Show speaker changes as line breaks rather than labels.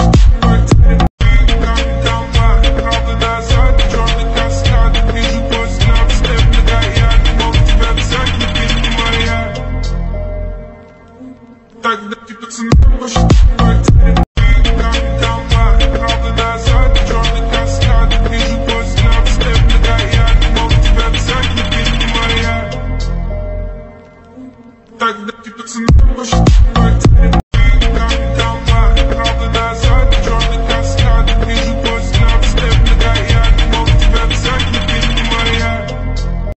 Тогда ты пацаны пошли правда назад, черный каскад. Вижу твой взгляд, степ нога, я не мог тебя взять, но ты не моя. Тогда ты пацаны пошли